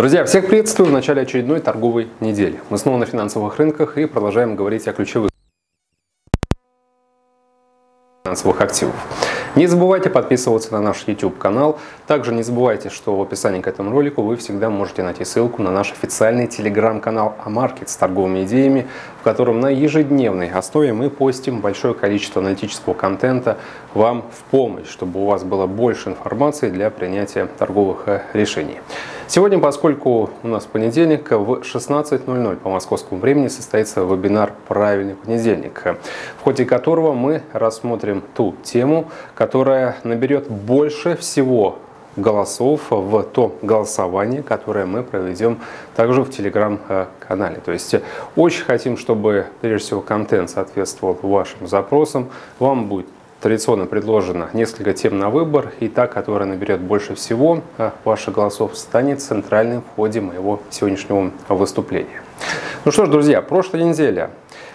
Друзья, всех приветствую в начале очередной торговой недели. Мы снова на финансовых рынках и продолжаем говорить о ключевых финансовых активов. Не забывайте подписываться на наш YouTube канал. Также не забывайте, что в описании к этому ролику вы всегда можете найти ссылку на наш официальный телеграм-канал Амаркет с торговыми идеями, в котором на ежедневной основе мы постим большое количество аналитического контента вам в помощь, чтобы у вас было больше информации для принятия торговых решений. Сегодня, поскольку у нас понедельник, в 16:00 по московскому времени состоится вебинар «Правильный понедельник», в ходе которого мы рассмотрим ту тему, которая наберет больше всего голосов в то голосование, которое мы проведем также в телеграм-канале. То есть очень хотим, чтобы прежде всего контент соответствовал вашим запросам. Вам будет традиционно предложено несколько тем на выбор, и та, которая наберет больше всего ваших голосов, станет центральным в ходе моего сегодняшнего выступления. Ну что ж, друзья, прошлая неделя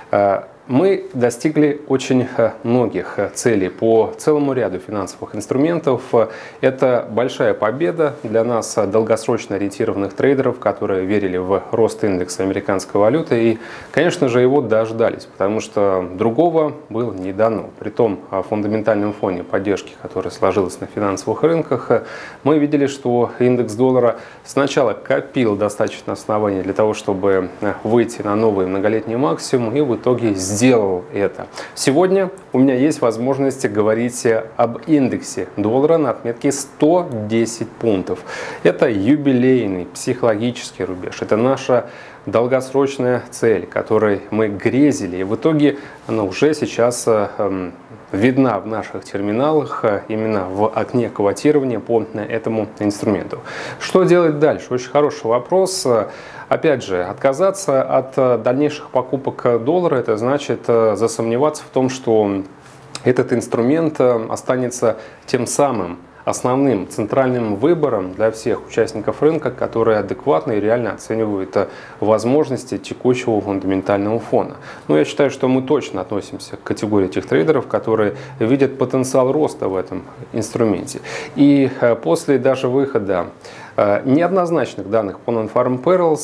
мы достигли очень многих целей по целому ряду финансовых инструментов. Это большая победа для нас, долгосрочно ориентированных трейдеров, которые верили в рост индекса американской валюты и, конечно же, его дождались, потому что другого было не дано. При том фундаментальном фоне поддержки, которая сложилась на финансовых рынках, мы видели, что индекс доллара сначала копил достаточно оснований для того, чтобы выйти на новый многолетний максимум, и в итоге сделал это. Сегодня у меня есть возможность говорить об индексе доллара на отметке 110 пунктов. Это юбилейный психологический рубеж. Это наша долгосрочная цель, которой мы грезили. И в итоге она уже сейчас видна в наших терминалах, именно в окне квотирования по этому инструменту. Что делать дальше? Очень хороший вопрос. Опять же, отказаться от дальнейших покупок доллара, это значит засомневаться в том, что этот инструмент останется тем самым основным центральным выбором для всех участников рынка, которые адекватно и реально оценивают возможности текущего фундаментального фона. Но я считаю, что мы точно относимся к категории тех трейдеров, которые видят потенциал роста в этом инструменте. И после даже выхода неоднозначных данных по Non-Farm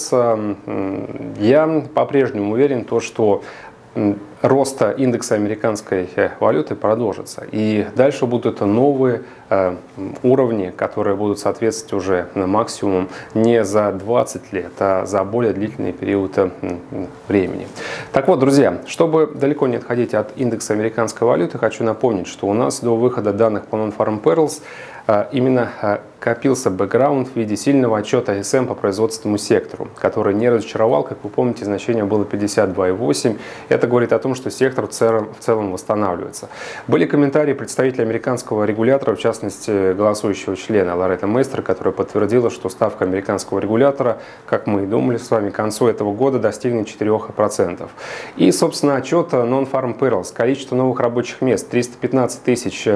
Payrolls я по-прежнему уверен, что роста индекса американской валюты продолжится. И дальше будут новые уровни, которые будут соответствовать уже на максимум не за 20 лет, а за более длительный период времени. Так вот, друзья, чтобы далеко не отходить от индекса американской валюты, хочу напомнить, что у нас до выхода данных по Non-Farm Payrolls именно копился бэкграунд в виде сильного отчета ИСМ по производственному сектору, который не разочаровал. Как вы помните, значение было 52,8. Это говорит о том, что сектор в целом восстанавливается. Были комментарии представителя американского регулятора, в частности, голосующего члена Лоретта Мейстер, которая подтвердила, что ставка американского регулятора, как мы и думали с вами, к концу этого года достигнет 4%. И, собственно, отчет Non-Farm Payrolls. Количество новых рабочих мест 315 тысяч.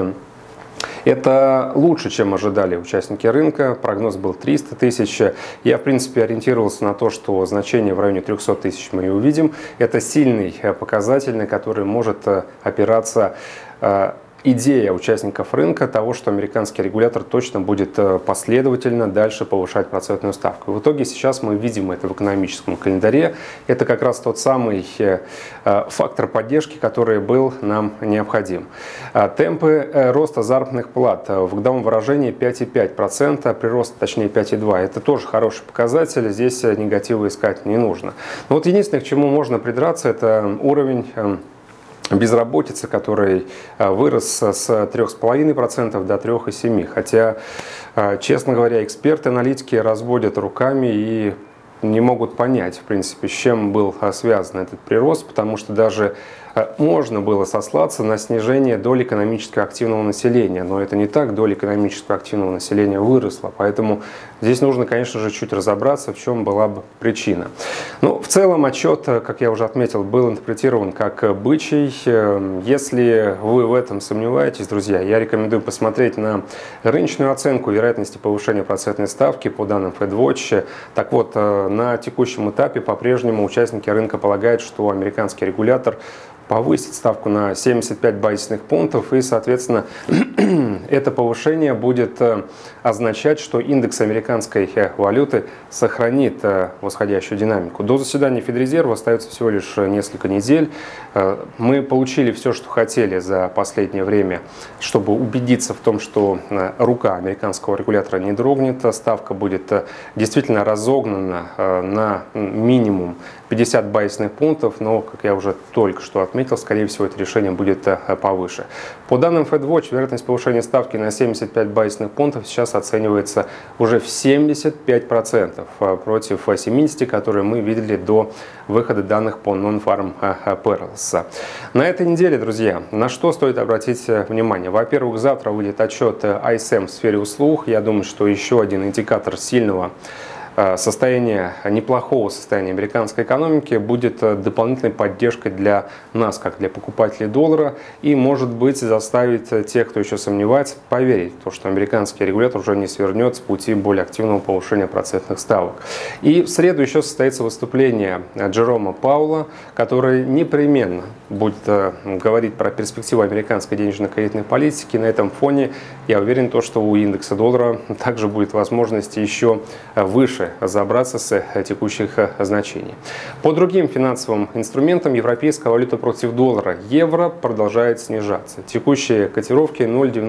Это лучше, чем ожидали участники рынка. Прогноз был 300 тысяч. Я, в принципе, ориентировался на то, что значение в районе 300 тысяч мы и увидим. Это сильный показатель, на который может опираться идея участников рынка того, что американский регулятор точно будет последовательно дальше повышать процентную ставку. И в итоге сейчас мы видим это в экономическом календаре. Это как раз тот самый фактор поддержки, который был нам необходим. Темпы роста заработных плат в годовом выражении 5,5%, прирост точнее 5,2%. Это тоже хороший показатель, здесь негатива искать не нужно. Но вот единственное, к чему можно придраться, это уровень безработицы, который вырос с 3,5% до 3,7%. Хотя, честно говоря, эксперты, аналитики разводят руками и не могут понять, в принципе, с чем был связан этот прирост, потому что даже можно было сослаться на снижение доли экономически активного населения, но это не так, доля экономически активного населения выросла, поэтому здесь нужно, конечно же, чуть разобраться, в чем была бы причина. Ну, в целом отчет, как я уже отметил, был интерпретирован как бычий. Если вы в этом сомневаетесь, друзья, я рекомендую посмотреть на рыночную оценку вероятности повышения процентной ставки по данным FedWatch. Так вот, на текущем этапе по-прежнему участники рынка полагают, что американский регулятор повысить ставку на 75 базисных пунктов, и, соответственно, это повышение будет означать, что индекс американской валюты сохранит восходящую динамику. До заседания Федрезерва остается всего лишь несколько недель. Мы получили все, что хотели за последнее время, чтобы убедиться в том, что рука американского регулятора не дрогнет, ставка будет действительно разогнана на минимум 50 базисных пунктов, но, как я уже только что отметил, скорее всего, это решение будет повыше. По данным FedWatch, вероятность повышения ставки на 75 базисных пунктов сейчас оценивается уже в 75% против 70%, которые мы видели до выхода данных по Non-Farm Payrolls. На этой неделе, друзья, на что стоит обратить внимание? Во-первых, завтра выйдет отчет ISM в сфере услуг. Я думаю, что еще один индикатор сильного неплохого состояния американской экономики будет дополнительной поддержкой для нас, как для покупателей доллара, и, может быть, заставить тех, кто еще сомневается, поверить в то, что американский регулятор уже не свернет с пути более активного повышения процентных ставок. И в среду еще состоится выступление Джерома Пауэлла, который непременно будет говорить про перспективу американской денежно-кредитной политики. На этом фоне я уверен, что у индекса доллара также будет возможность еще выше забраться с текущих значений. По другим финансовым инструментам европейская валюта против доллара, евро, продолжает снижаться. Текущие котировки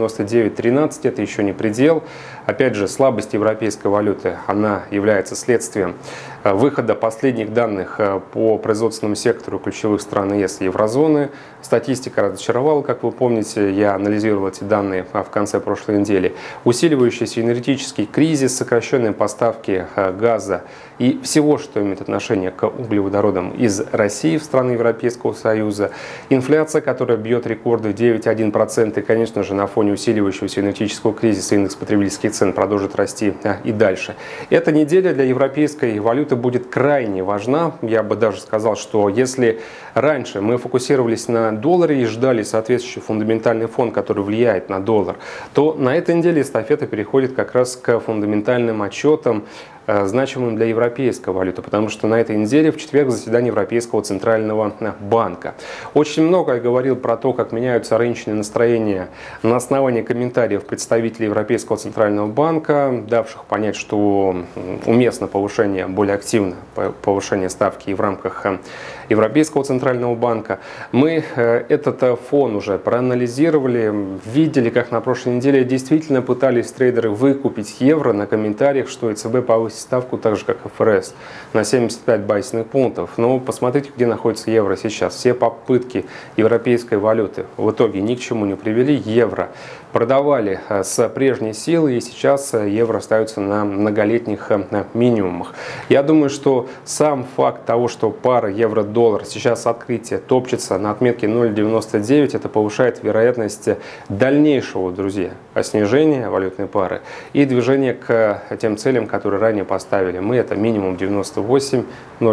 0,9913, это еще не предел. Опять же, слабость европейской валюты, она является следствием выхода последних данных по производственному сектору ключевых стран ЕС и еврозоны. Статистика разочаровала, как вы помните, я анализировал эти данные в конце прошлой недели. Усиливающийся энергетический кризис, сокращенные поставки газа и всего, что имеет отношение к углеводородам из России в страны Европейского Союза, инфляция, которая бьет рекорды 9,1%, и, конечно же, на фоне усиливающегося энергетического кризиса индекс потребительских цен продолжит расти и дальше. Эта неделя для европейской валюты будет крайне важна. Я бы даже сказал, что если раньше мы фокусировались на долларе и ждали соответствующий фундаментальный фон, который влияет на доллар, то на этой неделе эстафета переходит как раз к фундаментальным отчетам, значимым для европейской валюты, потому что на этой неделе в четверг заседание Европейского центрального банка. Очень много я говорил про то, как меняются рыночные настроения на основании комментариев представителей Европейского центрального банка, давших понять, что уместно повышение, более активно повышение ставки и в рамках Европейского центрального банка. Мы этот фон уже проанализировали, видели, как на прошлой неделе действительно пытались трейдеры выкупить евро на комментариях, что ЕЦБ повысит ставку так же, как ФРС, на 75 базисных пунктов. Но посмотрите, где находится евро сейчас. Все попытки европейской валюты в итоге ни к чему не привели. Евро продавали с прежней силой, и сейчас евро остается на многолетних минимумах. Я думаю, что сам факт того, что пара евро-доллар сейчас открытие топчется на отметке 0,99, это повышает вероятность дальнейшего, друзья, снижения валютной пары и движения к тем целям, которые ранее поставили. Мы это минимум 98,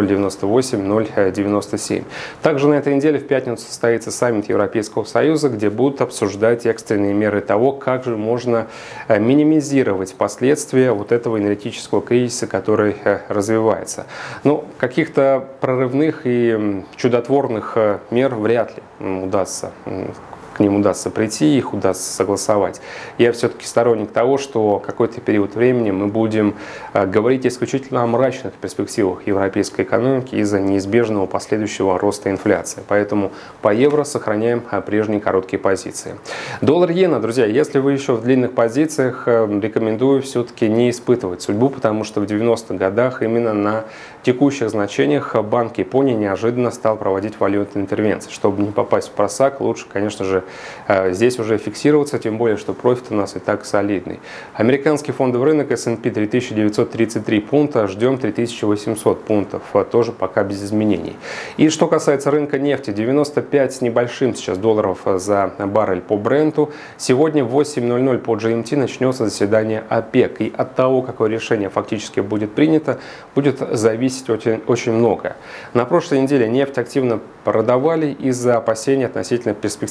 0,98, 0,97. Также на этой неделе в пятницу состоится саммит Европейского Союза, где будут обсуждать экстренные меры того, как же можно минимизировать последствия вот этого энергетического кризиса, который развивается. Но каких-то прорывных и чудотворных мер вряд ли удастся. К ним удастся прийти, их удастся согласовать. Я все-таки сторонник того, что какой-то период времени мы будем говорить исключительно о мрачных перспективах европейской экономики из-за неизбежного последующего роста инфляции. Поэтому по евро сохраняем прежние короткие позиции. Доллар-иена, друзья, если вы еще в длинных позициях, рекомендую все-таки не испытывать судьбу, потому что в 90-х годах именно на текущих значениях Банк Японии неожиданно стал проводить валютные интервенции. Чтобы не попасть в просак, лучше, конечно же, здесь уже фиксироваться, тем более, что профит у нас и так солидный. Американский фондовый рынок S&P 3933 пункта, ждем 3800 пунктов, тоже пока без изменений. И что касается рынка нефти, 95 с небольшим сейчас долларов за баррель по Бренту. Сегодня в 8:00 по GMT начнется заседание ОПЕК. И от того, какое решение фактически будет принято, будет зависеть очень многое. На прошлой неделе нефть активно продавали из-за опасений относительно перспектив мирового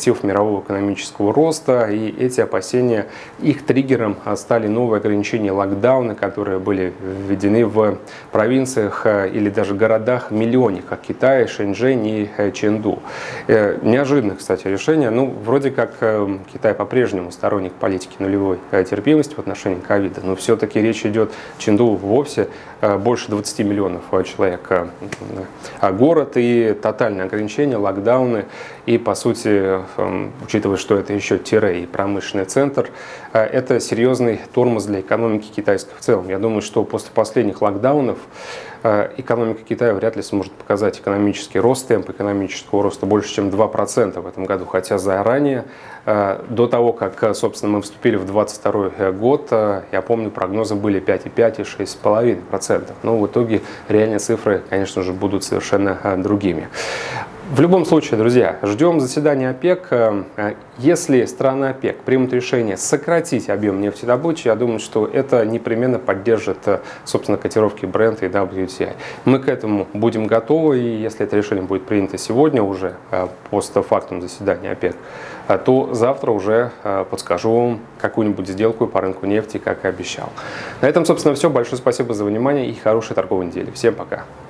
мирового экономического роста, и эти опасения, их триггером стали новые ограничения, локдауны, которые были введены в провинциях или даже городах миллионниках Китая, Шэньчжэнь и Чэнду. Неожиданное, кстати, решение. Ну, вроде как Китай по-прежнему сторонник политики нулевой терпимости в отношении ковида, но все-таки речь идет, Чэнду вовсе больше 20 миллионов человек город, и тотальные ограничения, локдауны, и по сути, учитывая, что это еще тире и промышленный центр, это серьезный тормоз для экономики китайской в целом. Я думаю, что после последних локдаунов экономика Китая вряд ли сможет показать экономический рост, темп экономического роста больше, чем 2% в этом году. Хотя заранее, до того, как, собственно, мы вступили в 2022 год, я помню, прогнозы были 5,5 и 6,5%. Но в итоге реальные цифры, конечно же, будут совершенно другими. В любом случае, друзья, ждем заседания ОПЕК. Если страны ОПЕК примут решение сократить объем нефтедобычи, я думаю, что это непременно поддержит, собственно, котировки Brent и WTI. Мы к этому будем готовы, и если это решение будет принято сегодня уже, постфактум заседания ОПЕК, то завтра уже подскажу вам какую-нибудь сделку по рынку нефти, как и обещал. На этом, собственно, все. Большое спасибо за внимание и хорошей торговой недели. Всем пока!